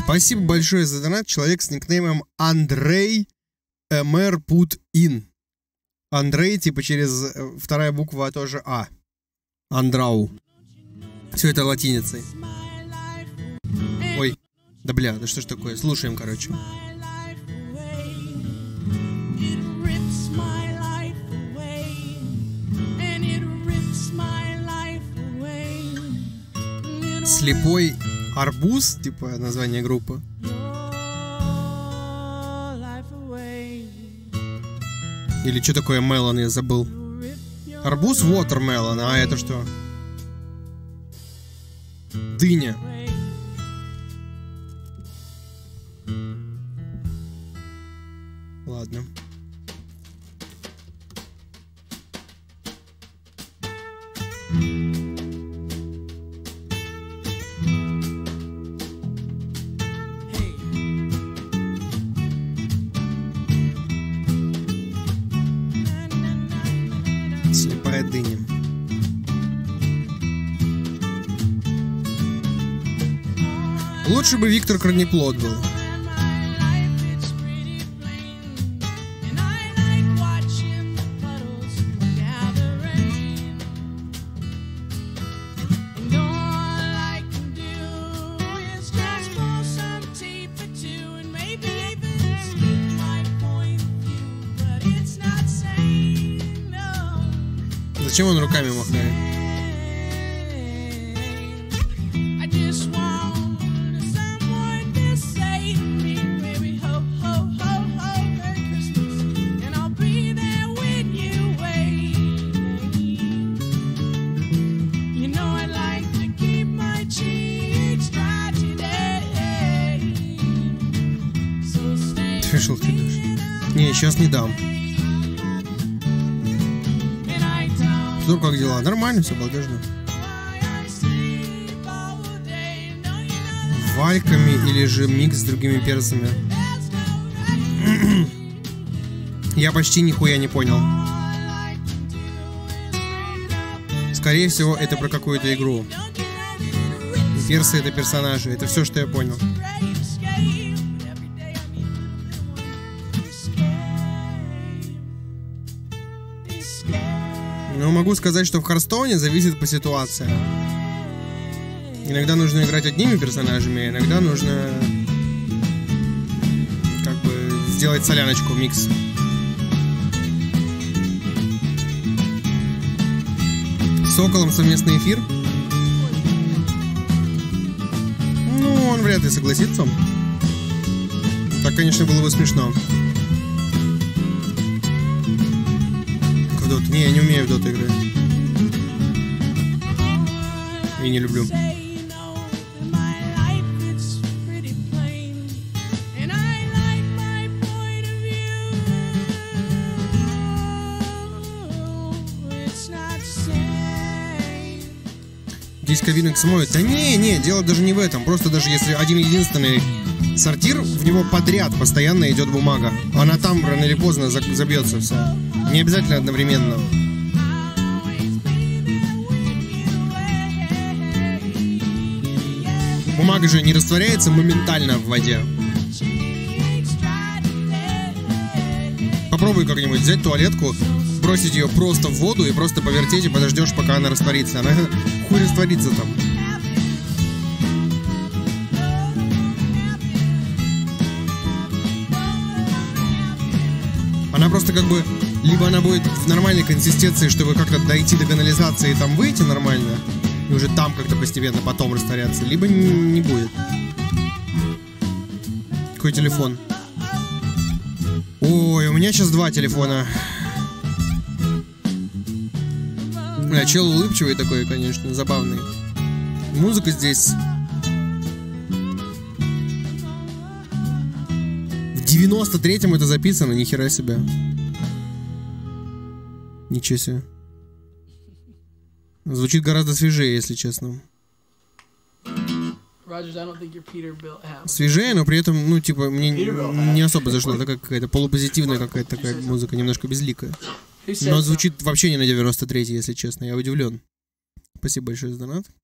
Спасибо большое за донат. Человек с никнеймом Андрей МР Put In. Андрей, типа через вторая буква тоже А. Андрау. Все это латиницей. Ой. Да бля, да что ж такое? Слушаем, короче. Слепой арбуз, типа название группы. Или что такое мелон, я забыл. Арбуз watermelon, а это что? Дыня. Ладно. Слепая дыня. Лучше бы Виктор Корнеплод был. Зачем он руками махает? Пришел ты душ. Не, сейчас не дам. Ну, как дела? Нормально, все балдежно. Вальками или же микс с другими перцами? Я почти нихуя не понял. Скорее всего, это про какую-то игру. Персы — это персонажи. Это все, что я понял. Но могу сказать, что в Харстоуне зависит по ситуации. Иногда нужно играть одними персонажами, иногда нужно как бы сделать соляночку, микс. С Соколом совместный эфир. Ну, он вряд ли согласится. Так, конечно, было бы смешно. Не, я не умею в доту играть. И не люблю. Диска Винекс моет. Да не, дело даже не в этом. Просто даже если один единственный сортир, в него подряд постоянно идет бумага. Она там рано или поздно забьется вся. Не обязательно одновременно. Бумага же не растворяется моментально в воде. Попробуй как-нибудь взять туалетку, бросить ее просто в воду и просто повертеть и подождешь, пока она растворится. Она хуй растворится там. Она просто как бы... Либо она будет в нормальной консистенции, чтобы как-то дойти до канализации и там выйти нормально, и уже там как-то постепенно потом растворяться, либо не будет. Какой телефон? Ой, у меня сейчас два телефона. Бля, чел улыбчивый такой, конечно, забавный. Музыка здесь... В 93-м это записано, нихера себе. Ничего себе. Звучит гораздо свежее, если честно. Свежее, но при этом, ну, типа, мне не особо зашло. Такая какая-то полупозитивная какая-то такая музыка, немножко безликая. Но звучит вообще не на 93-й, если честно. Я удивлен. Спасибо большое за донат.